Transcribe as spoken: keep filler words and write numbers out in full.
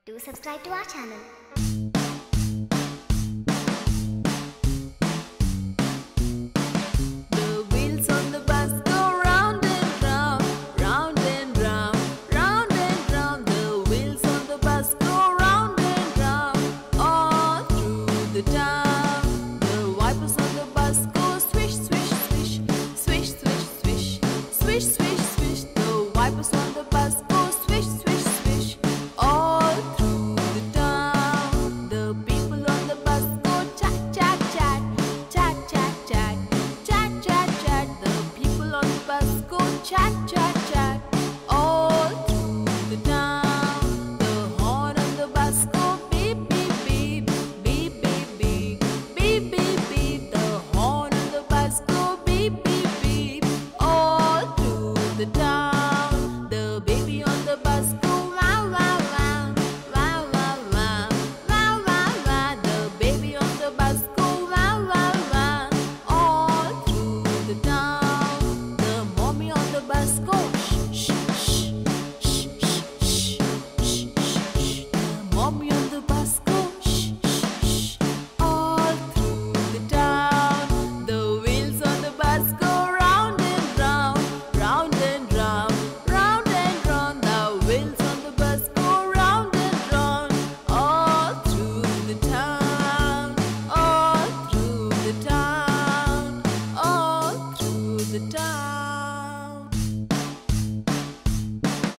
Do subscribe to our channel. The wheels on the bus go round and round, round and round, round and round. The wheels on the bus go round and round, all through the town. The wipers on the bus go swish, swish, swish, swish, swish, swish, swish, swish, swish. The wipers on the